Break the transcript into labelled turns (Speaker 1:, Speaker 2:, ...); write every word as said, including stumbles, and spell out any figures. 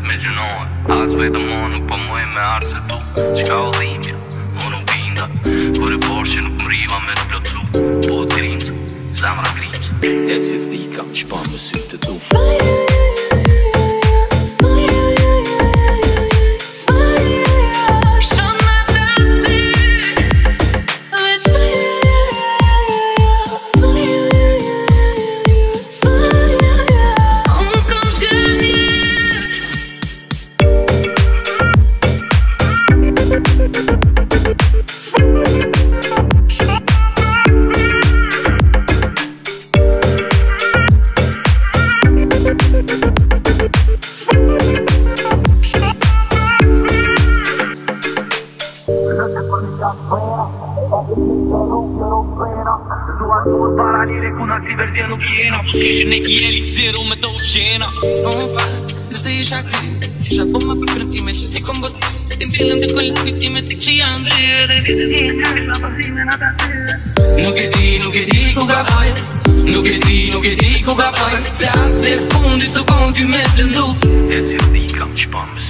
Speaker 1: me gjënohet. As vetëm mo nuk po muj me arë se tu. Qka o dhimbja, mo nuk binda. Kur e posh që nuk m'riva me t'plotru. Po t'grimës, zemra grimës. E si dhika, shpa me sy të tu.
Speaker 2: Nëse isha kry, isha po ma për kërëtime që ti kom bëtë. Ti m'filëm të kollë kujtime të që janë drejë. Dhe vitë ti e nga isha pasime në ta të. Nuk e di, nuk e di ku ka faj. Nuk e di, nuk e di ku ka faj. Se asë e fundi së konë ty me të ndu. E si di kam që pa më